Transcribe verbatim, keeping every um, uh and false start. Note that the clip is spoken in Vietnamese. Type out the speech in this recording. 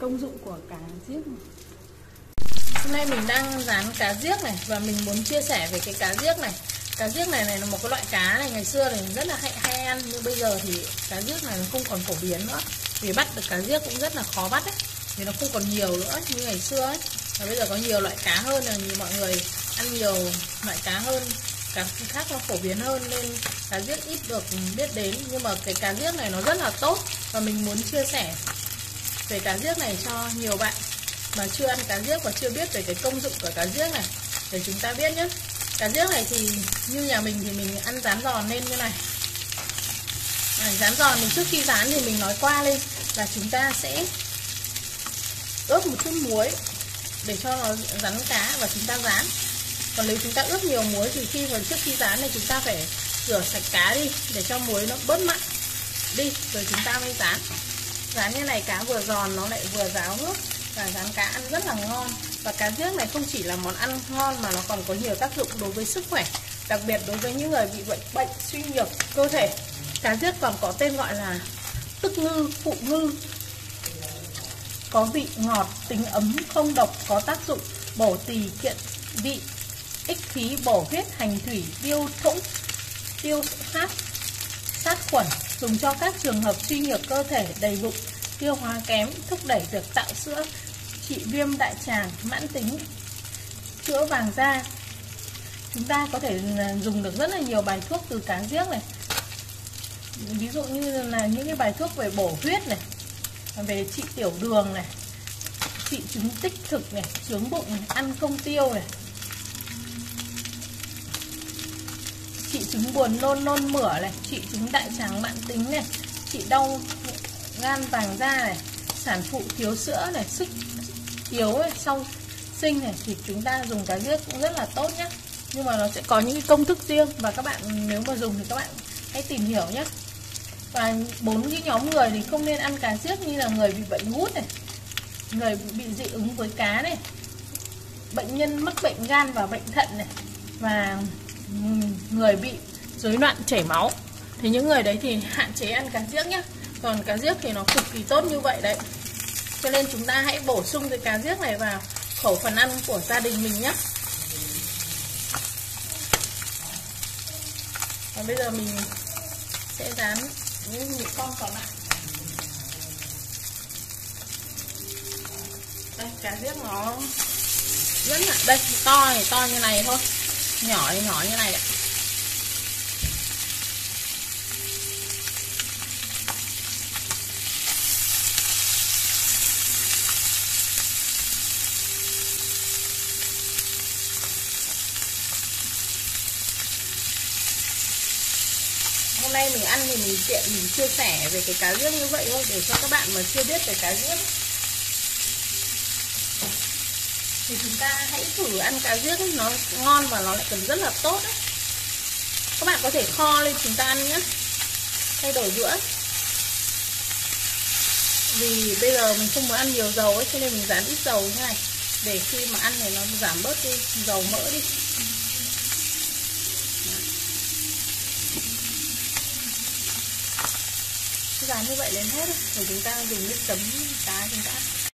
công dụng của cá giếc này. Hôm nay mình đang rán cá giếc này và mình muốn chia sẻ về cái cá giếc này. Cá giếc này này là một cái loại cá này ngày xưa thì rất là hay, hay ăn, nhưng bây giờ thì cá giếc này nó không còn phổ biến nữa. Vì bắt được cá giếc cũng rất là khó bắt ấy, vì nó không còn nhiều nữa như ngày xưa ấy. Và bây giờ có nhiều loại cá hơn, là nhiều mọi người ăn nhiều loại cá hơn, cá khác nó phổ biến hơn nên cá giếc ít được biết đến. Nhưng mà cái cá giếc này nó rất là tốt và mình muốn chia sẻ về cá giếc này cho nhiều bạn mà chưa ăn cá giếc và chưa biết về cái công dụng của cá giếc này để chúng ta biết nhé. Cá giếc này thì như nhà mình thì mình ăn rán giòn lên như này. À, rán giòn mình trước khi rán thì mình nói qua lên là chúng ta sẽ ướp một chút muối để cho nó rắn cá và chúng ta rán. Còn nếu chúng ta ướp nhiều muối thì khi vào trước khi rán này chúng ta phải rửa sạch cá đi để cho muối nó bớt mặn đi rồi chúng ta mới rán. Rán như này cá vừa giòn nó lại vừa ráo nước và rán cá ăn rất là ngon. Và cá giếc này không chỉ là món ăn ngon mà nó còn có nhiều tác dụng đối với sức khỏe, đặc biệt đối với những người bị bệnh bệnh suy nhược cơ thể. Cá giếc còn có tên gọi là tức ngư, phụ ngư. Có vị ngọt, tính ấm, không độc, có tác dụng bổ tỳ kiện vị, ích khí, bổ huyết, hành thủy, tiêu thủng, tiêu sát, sát khuẩn, dùng cho các trường hợp suy nhược cơ thể, đầy bụng, tiêu hóa kém, thúc đẩy việc tạo sữa, trị viêm đại tràng mãn tính, chữa vàng da. Chúng ta có thể dùng được rất là nhiều bài thuốc từ cá giếc này. Ví dụ như là những cái bài thuốc về bổ huyết này, về trị tiểu đường này, trị chứng tích thực này, chướng bụng này, ăn không tiêu này, trị chứng buồn nôn nôn mửa này, trị chứng đại tràng mãn tính này, trị đau gan vàng da này, sản phụ thiếu sữa này, sức yếu này, sau sinh này, thì chúng ta dùng cá giếc cũng rất là tốt nhé. Nhưng mà nó sẽ có những cái công thức riêng và các bạn nếu mà dùng thì các bạn hãy tìm hiểu nhé. Và bốn cái nhóm người thì không nên ăn cá giếc như là người bị bệnh gút này, người bị dị ứng với cá này, bệnh nhân mắc bệnh gan và bệnh thận này, và người bị rối loạn chảy máu. Thì những người đấy thì hạn chế ăn cá giếc nhé. Còn cá giếc thì nó cực kỳ tốt như vậy đấy. Cho nên chúng ta hãy bổ sung cái cá giếc này vào khẩu phần ăn của gia đình mình nhé. Và bây giờ mình sẽ rán những con còn lại. Đây, cá giếc nó rất là, đây to thì to như này thôi, nhỏ thì nhỏ như này ạ. Hôm nay mình ăn thì mình tiện mình chia sẻ về cái cá giếc như vậy thôi, để cho các bạn mà chưa biết về cá giếc thì chúng ta hãy thử ăn cá giếc ấy, nó ngon và nó lại còn rất là tốt đấy. Các bạn có thể kho lên chúng ta ăn nhé, thay đổi bữa. Vì bây giờ mình không muốn ăn nhiều dầu ấy, cho nên mình rán ít dầu như này để khi mà ăn thì nó giảm bớt đi dầu mỡ đi. Dán như vậy lên hết rồi chúng ta dùng nước chấm cá chúng ta ăn.